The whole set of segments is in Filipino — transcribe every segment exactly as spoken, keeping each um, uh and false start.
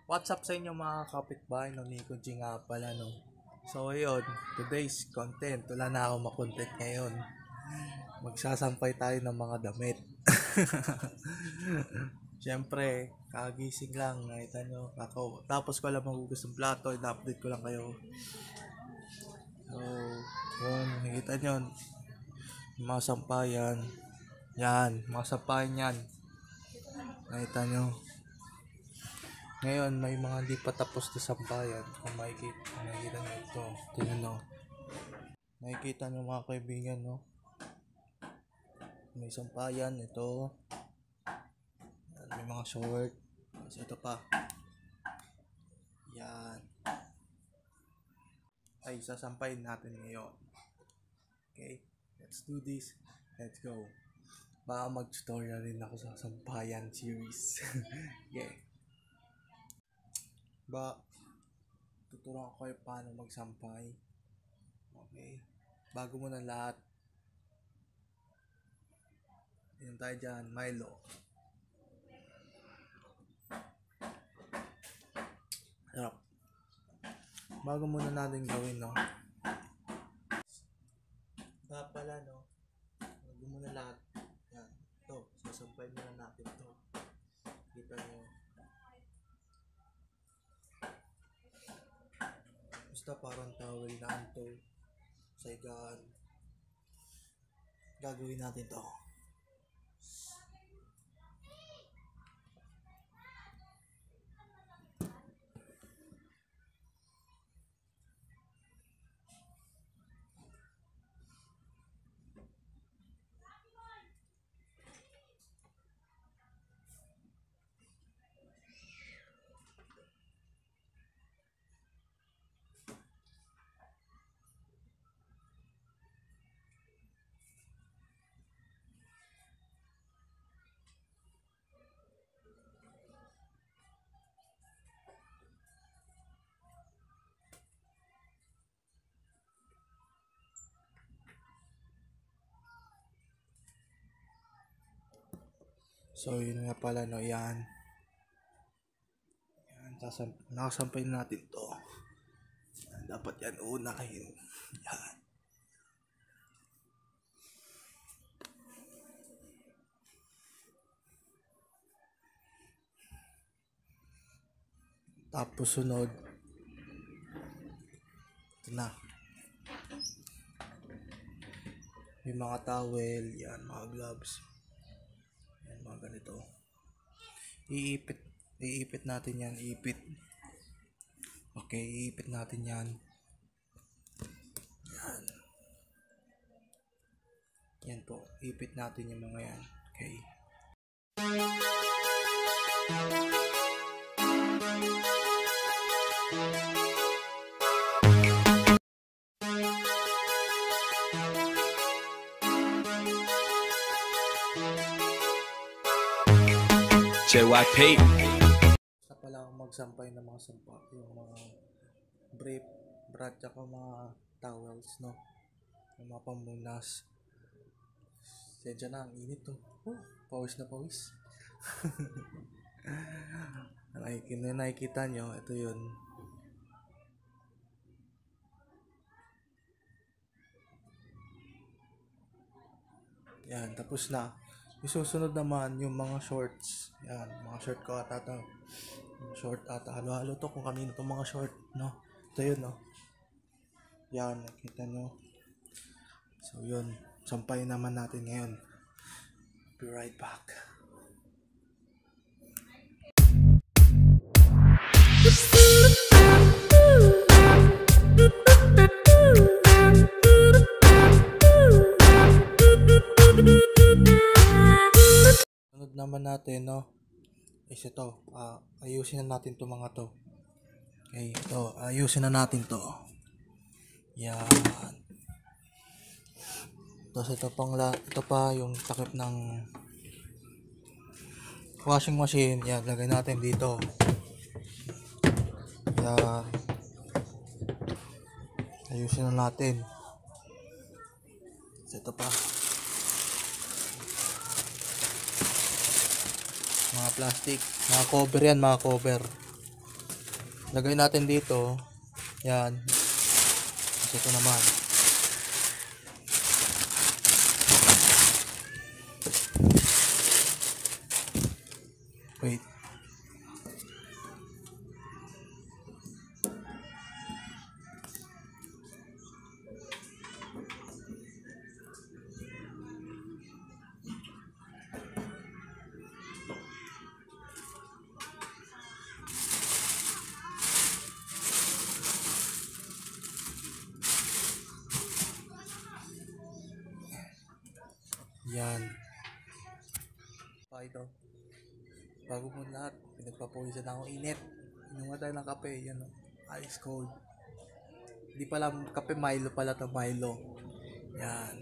What's up sa inyo mga kapitbahay, no? Nico G nga pala, no? So, ayun, today's content. Wala na ako makontent ngayon. Magsasampay tayo ng mga damit. Siyempre, kagising lang. Nakita nyo, ako. Tapos ko lang magugas ng plato. I-update ko lang kayo. So, yun, nakita nyo. Yung mga sampayan. Yan, mga sampayan yan. Nakita nyo. Ngayon, may mga hindi pa tapos na sampayan. Kung makikita, makikita nyo ito. Tingnan nyo. Makikita nyo mga kaibigan, no? May sampayan, ito. May mga short. So, ito pa. Yan. Ay, sasampayin natin ngayon. Okay? Let's do this. Let's go. Baka mag-tutorial rin ako sa sampayan series. Okay. Ba, tuturuan ko kayo paano magsampay. Okay. Bago mo na lahat, yun tayo dyan, Milo. Sarap. Bago muna natin gawin, no? Ba pala, no? Bago muna lahat. Yan. Ito, sasampay muna natin ito. Kita nyo. Basta parang towel na anto sa higaan. Gagawin natin to. So, yun nga pala, no, yan. Yan, sasam- nakasampay natin to. Yan, dapat yan, una kayo. Yan. Tapos sunod. Ito na. Yung mga towel, yan, mga gloves. Mga ganito. Iipit. Iipit natin yan. Iipit. Okay, iipit natin yan. Yan. Yan po. Iipit natin yung mga yan. Okay. J Y P. Sa pala akong magsampay ng mga sampa, yung mga brief, brat, tsaka mga towels, no? Yung mga pamunas. Sensya na, ang init to. Oh, pawis na pawis. Nakikita, nakikita nyo, ito yun. Yan, tapos na. Isusunod naman yung mga shorts. Yan, mga short ko ata ito. Short ata. Halo-halo to kung kanino itong mga short, no? Ito yun, no? Yan, nakita nyo. So, yun. Sampayin naman natin ngayon. Be right back. Naman natin, no, is ito, uh, ayusin na natin to mga to. Okay, ito, ayusin na natin to. Yan. Tapos ito pang la, ito pa yung takip ng washing machine. Yan, lagay natin dito. Yan. Ayusin na natin. So, ito pa. Mga plastic, mga cover yan, mga cover. Lagay natin dito. Yan. Tapos ito naman. Wait. Yan. Pa ito. Bago mo lahat, pinagpapawisan ako init. Inuha tayo ng kape. Yan o. Ice cold. Hindi pala kape Milo pala to Milo. Yan.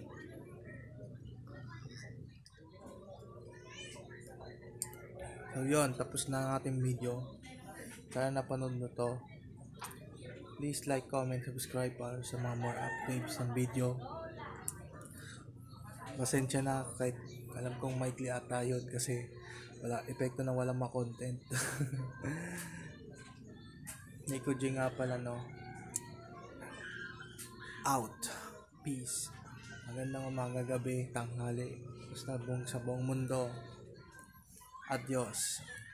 So yun, tapos na ang ating video. Sana napanood mo to. Please like, comment, subscribe para sa mga more updates ng video. Pasensya na kahit alam kong maikli ata yun kasi wala epekto na walang ma-content. Nico G nga pala no. Out. Peace. Magandang umaga, gabi, tanghali. Basta buong sa buong mundo. Adios.